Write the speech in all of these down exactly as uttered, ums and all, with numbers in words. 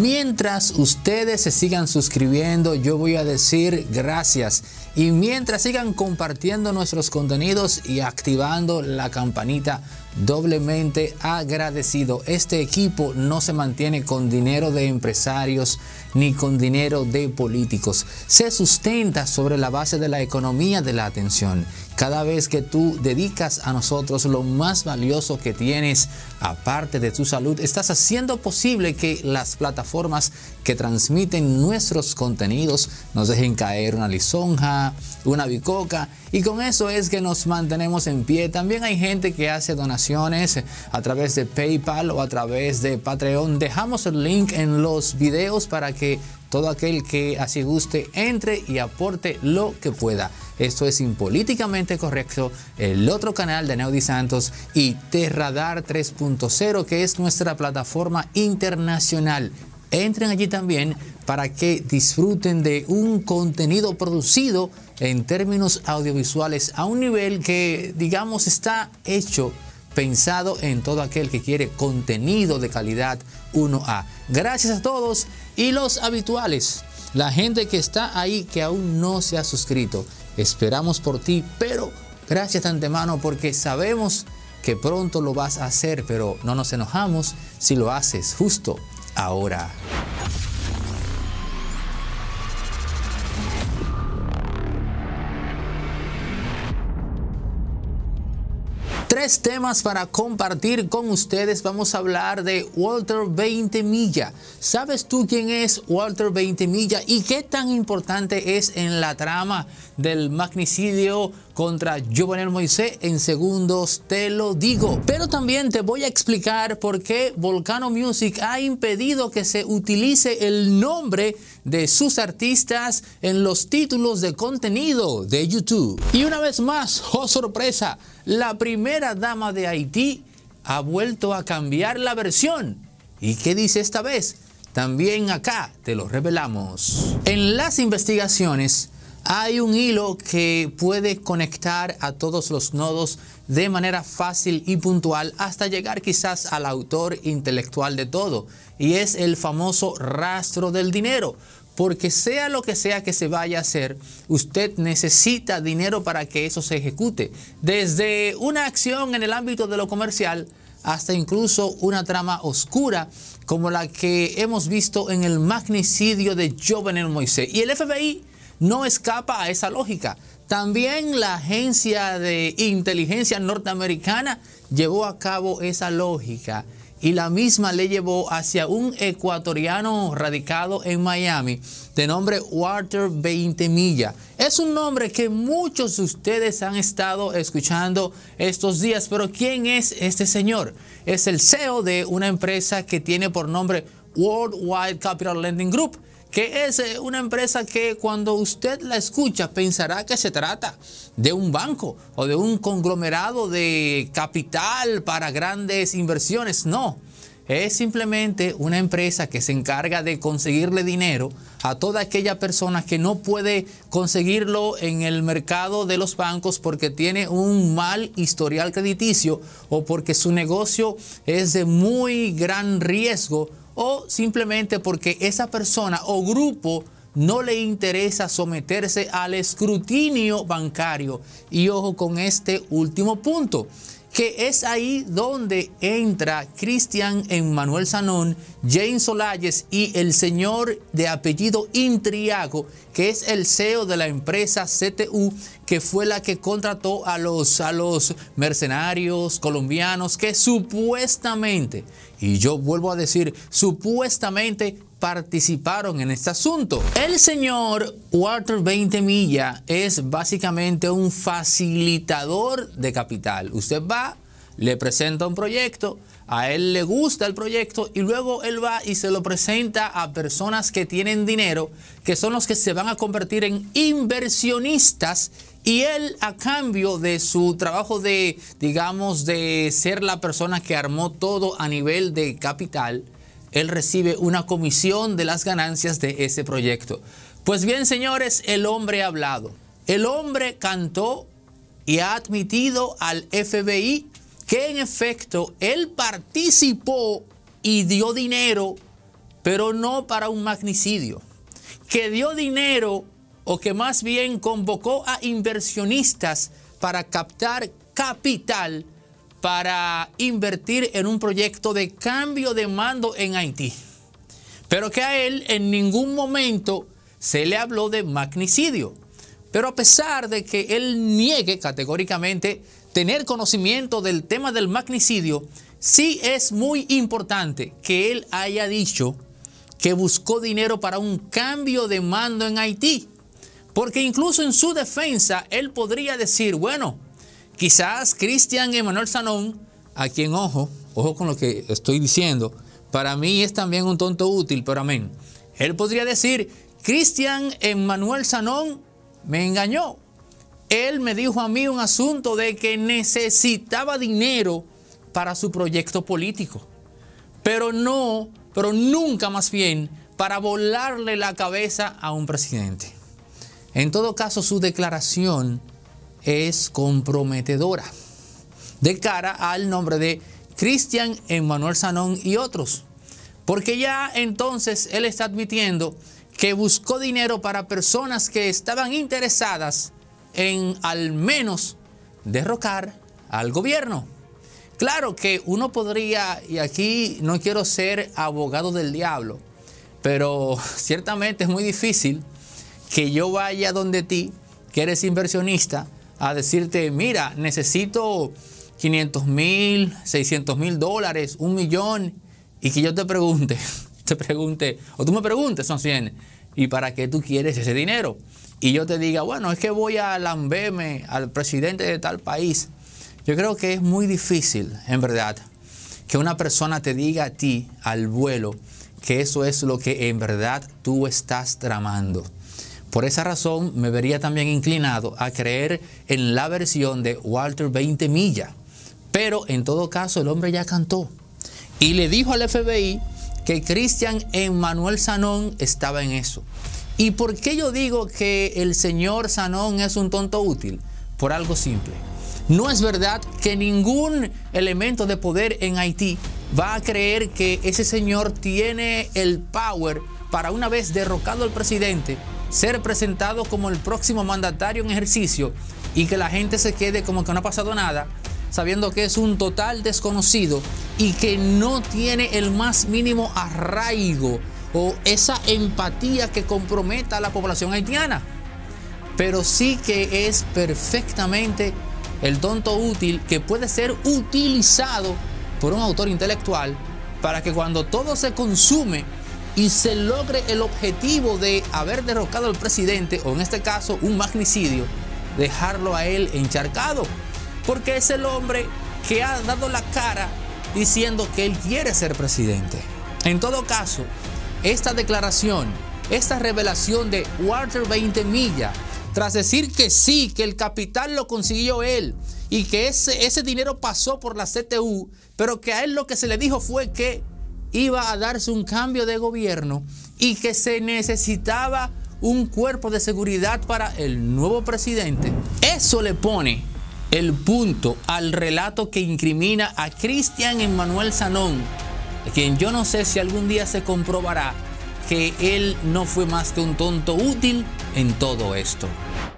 Mientras ustedes se sigan suscribiendo, yo voy a decir gracias. Y mientras sigan compartiendo nuestros contenidos y activando la campanita, doblemente agradecido. Este equipo no se mantiene con dinero de empresarios ni con dinero de políticos. Se sustenta sobre la base de la economía de la atención. Cada vez que tú dedicas a nosotros lo más valioso que tienes, aparte de tu salud, estás haciendo posible que las plataformas que transmiten nuestros contenidos nos dejen caer una lisonja, una bicoca, y con eso es que nos mantenemos en pie. También hay gente que hace donaciones a través de PayPal o a través de Patreon. Dejamos el link en los videos para que todo aquel que así guste entre y aporte lo que pueda. Esto es Impolíticamente Correcto, el otro canal de Neudi Santos, y Terradar tres punto cero, que es nuestra plataforma internacional. Entren allí también para que disfruten de un contenido producido en términos audiovisuales a un nivel que, digamos, está hecho, pensado en todo aquel que quiere contenido de calidad uno A. Gracias a todos y los habituales, la gente que está ahí que aún no se ha suscrito. Esperamos por ti, pero gracias de antemano porque sabemos que pronto lo vas a hacer, pero no nos enojamos si lo haces justo ahora. Tres temas para compartir con ustedes. Vamos a hablar de Walter Ventimiglia. ¿Sabes tú quién es Walter Ventimiglia y qué tan importante es en la trama del magnicidio contra Jovenel Moisés? En segundos te lo digo. Pero también te voy a explicar por qué Volcano Music ha impedido que se utilice el nombre de sus artistas en los títulos de contenido de YouTube. Y una vez más, oh sorpresa, la primera dama de Haití ha vuelto a cambiar la versión. ¿Y qué dice esta vez? También acá te lo revelamos. En las investigaciones hay un hilo que puede conectar a todos los nodos de manera fácil y puntual hasta llegar quizás al autor intelectual de todo, y es el famoso rastro del dinero. Porque sea lo que sea que se vaya a hacer, usted necesita dinero para que eso se ejecute. Desde una acción en el ámbito de lo comercial hasta incluso una trama oscura como la que hemos visto en el magnicidio de Jovenel Moisés. Y el F B I no escapa a esa lógica. También la agencia de inteligencia norteamericana llevó a cabo esa lógica, y la misma le llevó hacia un ecuatoriano radicado en Miami de nombre Walter Ventimiglia. Es un nombre que muchos de ustedes han estado escuchando estos días, pero ¿quién es este señor? Es el C E O de una empresa que tiene por nombre Worldwide Capital Lending Group, que es una empresa que cuando usted la escucha pensará que se trata de un banco o de un conglomerado de capital para grandes inversiones. No, es simplemente una empresa que se encarga de conseguirle dinero a toda aquella persona que no puede conseguirlo en el mercado de los bancos porque tiene un mal historial crediticio o porque su negocio es de muy gran riesgo, o simplemente porque esa persona o grupo no le interesa someterse al escrutinio bancario. Y ojo con este último punto, que es ahí donde entra Cristian Emmanuel Sanón, James Solayes y el señor de apellido Intriago, que es el C E O de la empresa C T U, que fue la que contrató a los, a los mercenarios colombianos que supuestamente, y yo vuelvo a decir, supuestamente participaron en este asunto. El señor Walter Ventimiglia es básicamente un facilitador de capital. Usted va, le presenta un proyecto, a él le gusta el proyecto y luego él va y se lo presenta a personas que tienen dinero, que son los que se van a convertir en inversionistas, y él, a cambio de su trabajo de, digamos, de ser la persona que armó todo a nivel de capital, él recibe una comisión de las ganancias de ese proyecto. Pues bien, señores, el hombre ha hablado. El hombre cantó y ha admitido al F B I que en efecto él participó y dio dinero pero no para un magnicidio. Que dio dinero o que más bien convocó a inversionistas para captar capital para invertir en un proyecto de cambio de mando en Haití. Pero que a él en ningún momento se le habló de magnicidio. Pero a pesar de que él niegue categóricamente tener conocimiento del tema del magnicidio, sí es muy importante que él haya dicho que buscó dinero para un cambio de mando en Haití. Porque incluso en su defensa, él podría decir, bueno, quizás Cristian Emmanuel Sanón, a quien, ojo, ojo con lo que estoy diciendo, para mí es también un tonto útil, pero amén. Él podría decir, Cristian Emmanuel Sanón me engañó. Él me dijo a mí un asunto de que necesitaba dinero para su proyecto político. Pero no, pero nunca más bien para volarle la cabeza a un presidente. En todo caso, su declaración es comprometedora de cara al nombre de Cristian Emmanuel Sanón y otros. Porque ya entonces él está admitiendo que buscó dinero para personas que estaban interesadas en al menos derrocar al gobierno. Claro que uno podría, y aquí no quiero ser abogado del diablo, pero ciertamente es muy difícil que yo vaya donde ti, que eres inversionista, a decirte, mira, necesito quinientos mil, seiscientos mil dólares, un millón, y que yo te pregunte, te pregunte, o tú me preguntes, más bien, ¿y para qué tú quieres ese dinero? Y yo te diga, bueno, es que voy a lamberme al presidente de tal país. Yo creo que es muy difícil, en verdad, que una persona te diga a ti, al vuelo, que eso es lo que en verdad tú estás tramando. Por esa razón me vería también inclinado a creer en la versión de Walter veinte Milla. Pero en todo caso el hombre ya cantó y le dijo al F B I que Cristian Emmanuel Sanón estaba en eso. ¿Y por qué yo digo que el señor Sanón es un tonto útil? Por algo simple. No es verdad que ningún elemento de poder en Haití va a creer que ese señor tiene el power para, una vez derrocado al presidente, ser presentado como el próximo mandatario en ejercicio y que la gente se quede como que no ha pasado nada, sabiendo que es un total desconocido y que no tiene el más mínimo arraigo o esa empatía que comprometa a la población haitiana. Pero sí que es perfectamente el tonto útil que puede ser utilizado por un autor intelectual para que cuando todo se consume y se logre el objetivo de haber derrocado al presidente, o en este caso un magnicidio, dejarlo a él encharcado. Porque es el hombre que ha dado la cara diciendo que él quiere ser presidente. En todo caso, esta declaración, esta revelación de Walter veinte Milla, tras decir que sí, que el capital lo consiguió él y que ese, ese dinero pasó por la C T U, pero que a él lo que se le dijo fue que iba a darse un cambio de gobierno y que se necesitaba un cuerpo de seguridad para el nuevo presidente. Eso le pone el punto al relato que incrimina a Cristian Emmanuel Sanón, de quien yo no sé si algún día se comprobará que él no fue más que un tonto útil en todo esto.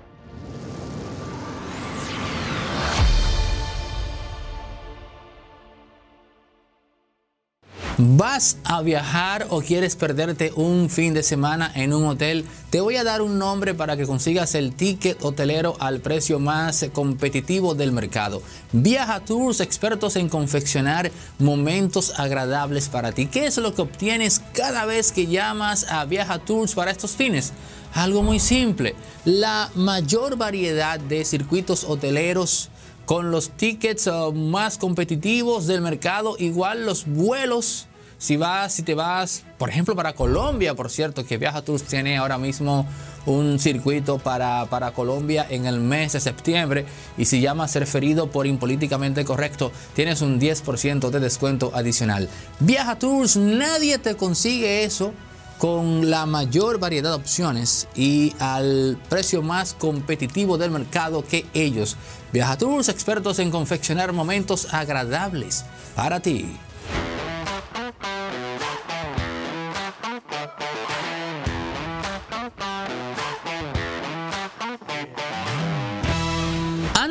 ¿Vas a viajar o quieres perderte un fin de semana en un hotel? Te voy a dar un nombre para que consigas el ticket hotelero al precio más competitivo del mercado. Viaja Tours, expertos en confeccionar momentos agradables para ti. ¿Qué es lo que obtienes cada vez que llamas a Viaja Tours para estos fines? Algo muy simple, la mayor variedad de circuitos hoteleros con los tickets uh, más competitivos del mercado, igual los vuelos. Si vas, si te vas, por ejemplo, para Colombia, por cierto, que Viaja Tours tiene ahora mismo un circuito para, para Colombia en el mes de septiembre, y si llamas referido por Impolíticamente Correcto, tienes un diez por ciento de descuento adicional. Viaja Tours, nadie te consigue eso con la mayor variedad de opciones y al precio más competitivo del mercado que ellos. Viaja Tours, expertos en confeccionar momentos agradables para ti.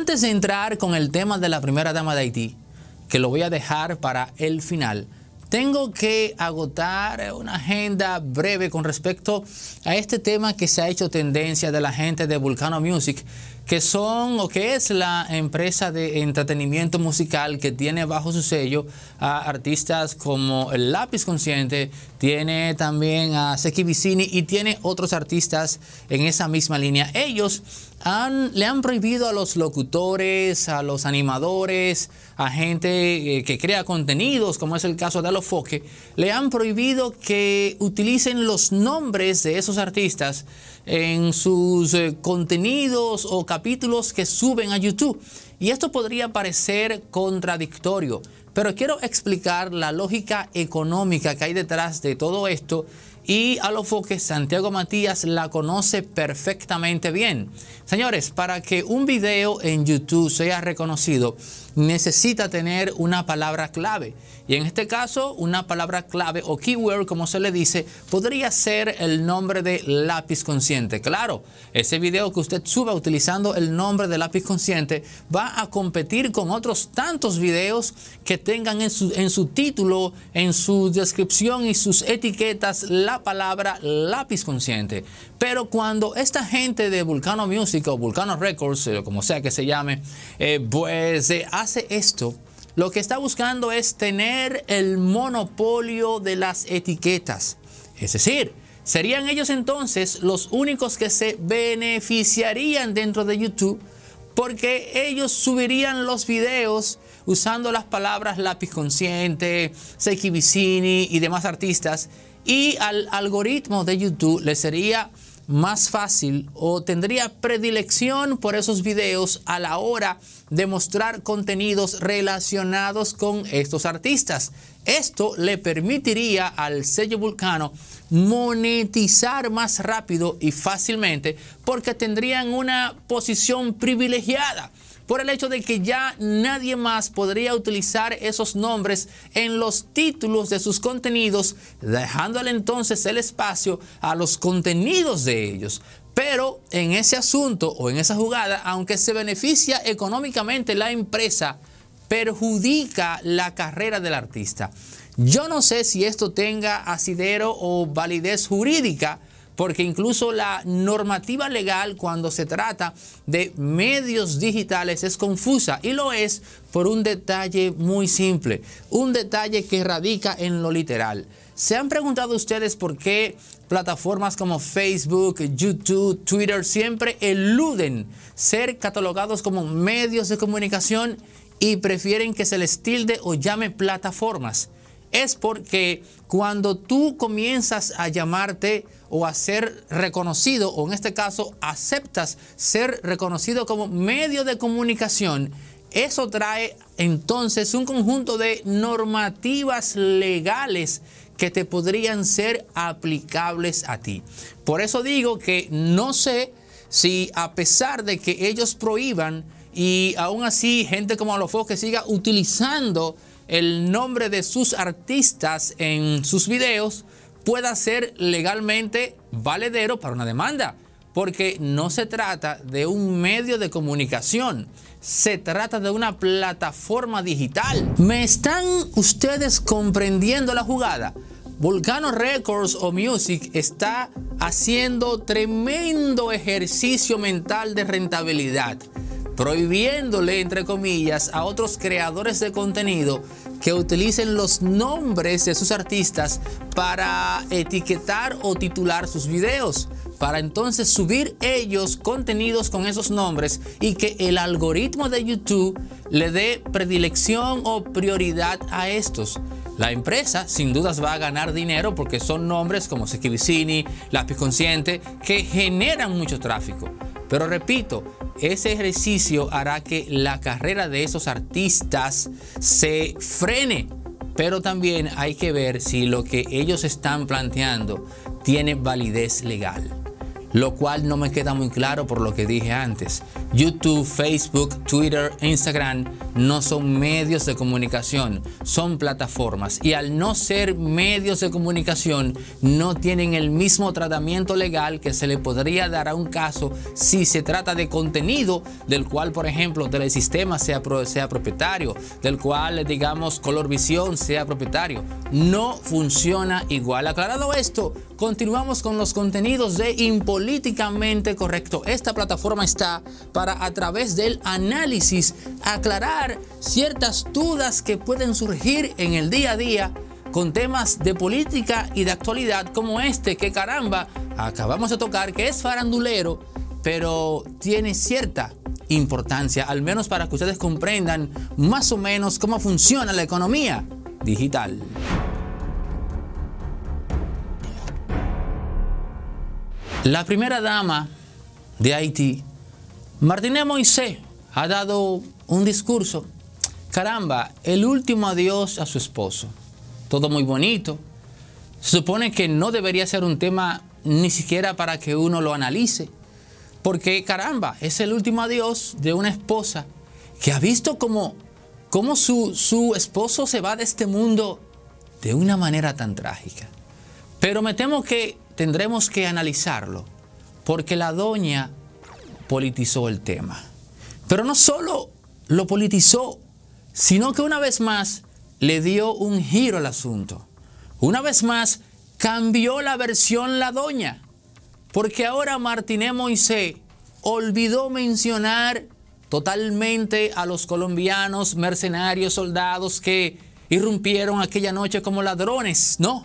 antes de entrar con el tema de la primera dama de Haití, que lo voy a dejar para el final, tengo que agotar una agenda breve con respecto a este tema que se ha hecho tendencia de la gente de Vulcano Music, que son o que es la empresa de entretenimiento musical que tiene bajo su sello a artistas como el Lápiz Consciente, tiene también a Seki Vicini y tiene otros artistas en esa misma línea. Ellos han, le han prohibido a los locutores, a los animadores, a gente eh, que crea contenidos, como es el caso de Alofoque, le han prohibido que utilicen los nombres de esos artistas en sus eh, contenidos o capítulos que suben a YouTube. Y esto podría parecer contradictorio, pero quiero explicar la lógica económica que hay detrás de todo esto, y Alofoque, Santiago Matías, la conoce perfectamente bien. Señores, para que un video en YouTube sea reconocido, necesita tener una palabra clave. Y en este caso, una palabra clave o keyword, como se le dice, podría ser el nombre de Lápiz Consciente. Claro, ese video que usted suba utilizando el nombre de Lápiz Consciente va a competir con otros tantos videos que tengan en su, en su título, en su descripción y sus etiquetas la palabra Lápiz Consciente. Pero cuando esta gente de Vulcano Music o Vulcano Records, o como sea que se llame, eh, pues eh, hace esto, lo que está buscando es tener el monopolio de las etiquetas. Es decir, serían ellos entonces los únicos que se beneficiarían dentro de YouTube, porque ellos subirían los videos usando las palabras Lápiz Consciente, Seki Vicini y demás artistas, y al algoritmo de YouTube le sería más fácil o tendría predilección por esos videos a la hora de mostrar contenidos relacionados con estos artistas. Esto le permitiría al sello Vulcano monetizar más rápido y fácilmente, porque tendrían una posición privilegiada por el hecho de que ya nadie más podría utilizar esos nombres en los títulos de sus contenidos, dejándole entonces el espacio a los contenidos de ellos. Pero en ese asunto o en esa jugada, aunque se beneficia económicamente la empresa, perjudica la carrera del artista. Yo no sé si esto tenga asidero o validez jurídica, porque incluso la normativa legal cuando se trata de medios digitales es confusa, y lo es por un detalle muy simple, un detalle que radica en lo literal. ¿Se han preguntado ustedes por qué plataformas como Facebook, YouTube, Twitter siempre eluden ser catalogados como medios de comunicación y prefieren que se les tilde o llame plataformas? Es porque cuando tú comienzas a llamarte o a ser reconocido, o en este caso aceptas ser reconocido como medio de comunicación, eso trae entonces un conjunto de normativas legales que te podrían ser aplicables a ti. Por eso digo que no sé si, a pesar de que ellos prohíban y aún así gente como Alofoque siga utilizando el nombre de sus artistas en sus videos, pueda ser legalmente valedero para una demanda, porque no se trata de un medio de comunicación, se trata de una plataforma digital. ¿Me están ustedes comprendiendo la jugada? Vulcano Records o Music está haciendo tremendo ejercicio mental de rentabilidad, prohibiéndole, entre comillas, a otros creadores de contenido que utilicen los nombres de sus artistas para etiquetar o titular sus videos, para entonces subir ellos contenidos con esos nombres y que el algoritmo de YouTube le dé predilección o prioridad a estos. La empresa sin dudas va a ganar dinero porque son nombres como Seki Vicini, Lápiz Consciente, que generan mucho tráfico. Pero repito, ese ejercicio hará que la carrera de esos artistas se frene. Pero también hay que ver si lo que ellos están planteando tiene validez legal. lo cual no me queda muy claro por lo que dije antes. YouTube, Facebook, Twitter, Instagram no son medios de comunicación, son plataformas. Y al no ser medios de comunicación, no tienen el mismo tratamiento legal que se le podría dar a un caso si se trata de contenido del cual, por ejemplo, Telesistema sea, sea propietario, del cual, digamos, Colorvisión sea propietario. No funciona igual. Aclarado esto, continuamos con los contenidos de Impolíticamente Correcto. Esta plataforma está para, a través del análisis, aclarar ciertas dudas que pueden surgir en el día a día con temas de política y de actualidad como este que, caramba, acabamos de tocar, que es farandulero, pero tiene cierta importancia, al menos para que ustedes comprendan más o menos cómo funciona la economía digital. La primera dama de Haití, Martínez Moisés, ha dado un discurso. Caramba, el último adiós a su esposo. Todo muy bonito. Se supone que no debería ser un tema ni siquiera para que uno lo analice. Porque, caramba, es el último adiós de una esposa que ha visto cómo, cómo su, su esposo se va de este mundo de una manera tan trágica. Pero me temo que tendremos que analizarlo, porque la doña politizó el tema. Pero no solo lo politizó, sino que una vez más le dio un giro al asunto. Una vez más cambió la versión la doña, porque ahora Martínez Moisés olvidó mencionar totalmente a los colombianos mercenarios, soldados que irrumpieron aquella noche como ladrones, no,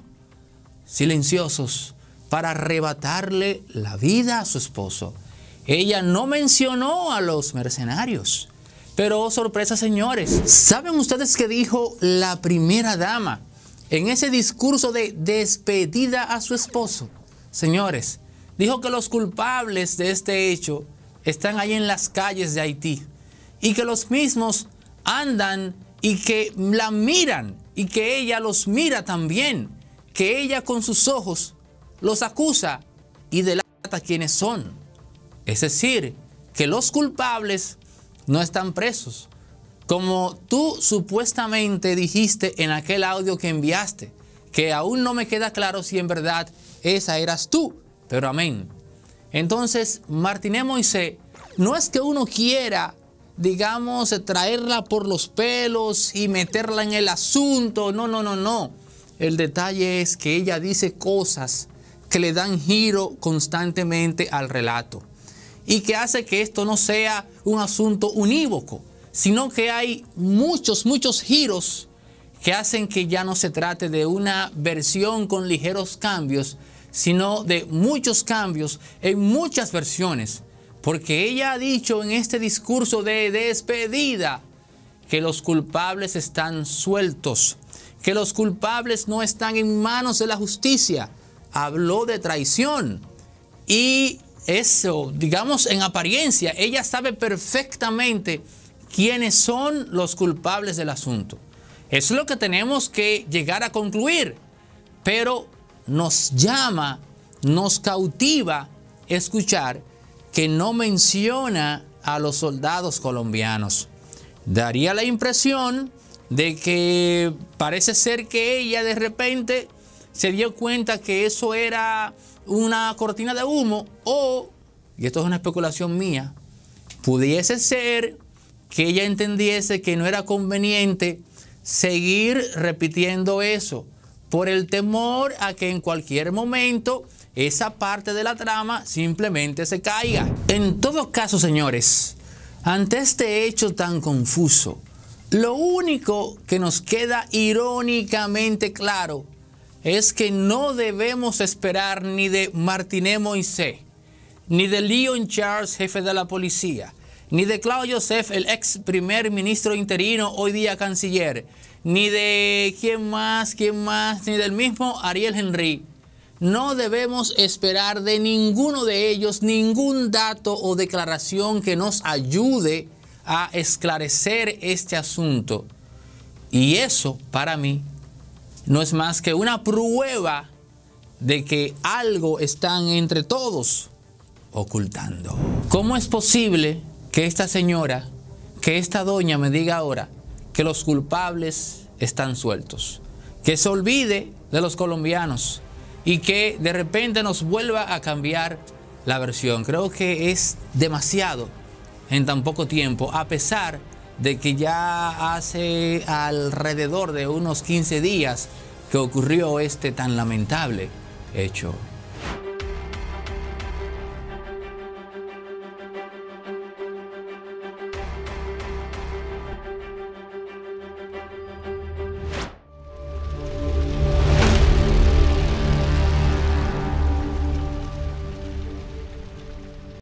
silenciosos, para arrebatarle la vida a su esposo. Ella no mencionó a los mercenarios. Pero, oh, sorpresa, señores, ¿saben ustedes qué dijo la primera dama en ese discurso de despedida a su esposo? Señores, dijo que los culpables de este hecho están ahí en las calles de Haití y que los mismos andan y que la miran y que ella los mira también, que ella con sus ojos los acusa y delata quiénes son. Es decir, que los culpables no están presos, como tú supuestamente dijiste en aquel audio que enviaste, que aún no me queda claro si en verdad esa eras tú, pero amén. Entonces, Martínez Moisés, no es que uno quiera, digamos, traerla por los pelos y meterla en el asunto, no, no, no, no. El detalle es que ella dice cosas que le dan giro constantemente al relato y que hace que esto no sea un asunto unívoco, sino que hay muchos, muchos giros que hacen que ya no se trate de una versión con ligeros cambios, sino de muchos cambios en muchas versiones, porque ella ha dicho en este discurso de despedida que los culpables están sueltos, que los culpables no están en manos de la justicia. Habló de traición y eso, digamos, en apariencia, ella sabe perfectamente quiénes son los culpables del asunto. Eso es lo que tenemos que llegar a concluir, pero nos llama, nos cautiva escuchar que no menciona a los soldados colombianos. Daría la impresión de que parece ser que ella de repente se dio cuenta que eso era una cortina de humo o, y esto es una especulación mía, pudiese ser que ella entendiese que no era conveniente seguir repitiendo eso por el temor a que en cualquier momento esa parte de la trama simplemente se caiga. En todo caso, señores, ante este hecho tan confuso, lo único que nos queda irónicamente claro es que no debemos esperar ni de Martínez Moisés, ni de Leon Charles, jefe de la policía, ni de Claude Joseph, el ex primer ministro interino, hoy día canciller, ni de quién más, quién más, ni del mismo Ariel Henry. No debemos esperar de ninguno de ellos ningún dato o declaración que nos ayude a esclarecer este asunto. Y eso, para mí, no es más que una prueba de que algo están entre todos ocultando. ¿Cómo es posible que esta señora, que esta doña me diga ahora que los culpables están sueltos? Que se olvide de los colombianos y que de repente nos vuelva a cambiar la versión. Creo que es demasiado en tan poco tiempo, a pesar de que ya hace alrededor de unos quince días que ocurrió este tan lamentable hecho.